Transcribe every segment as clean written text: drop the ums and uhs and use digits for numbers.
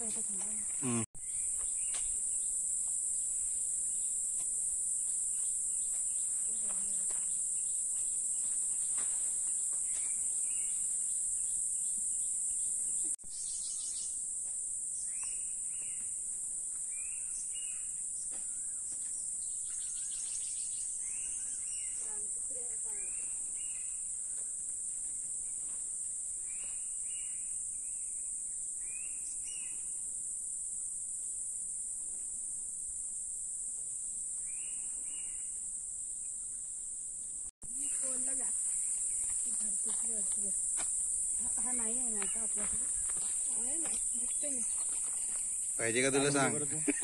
हा नाही आहे ना का आपल्याकडे आहे ना दिसते ना पाहिजे का तुला सांग.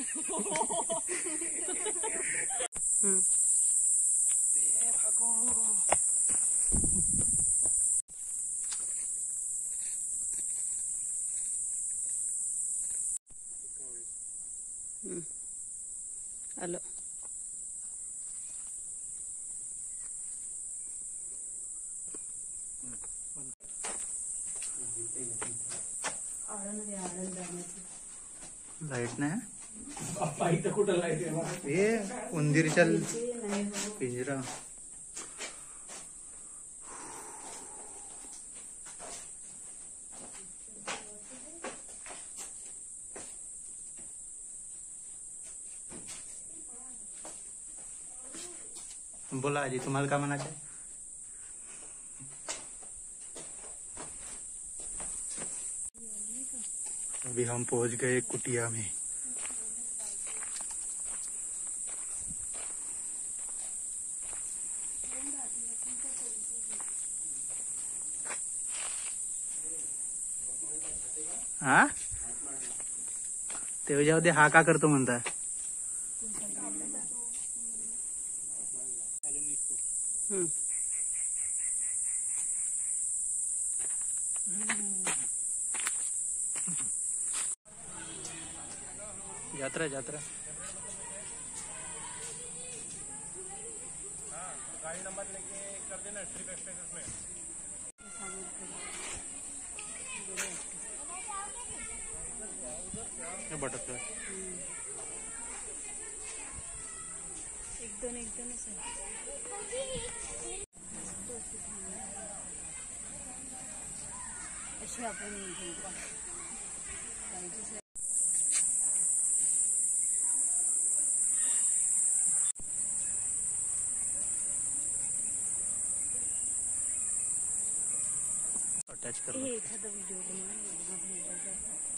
आलो लाईट नाही इथं कुठं लाईट आहे? हे उंदीरच्या पिंजरा. बोला आजी, तुम्हाला काय म्हणायचं आहे? अभी हम पहुंच गए कुटिया में. हा ते जाऊ दे, हा का करतो म्हणता. यात्रा यात्रा गाड़ी नंबर लेके कर देना ट्रिप एक्सप्रेस में. बटरफ्लाई एक दोन अशी आपण अटैच कर एखादा व्हिडिओ बनवून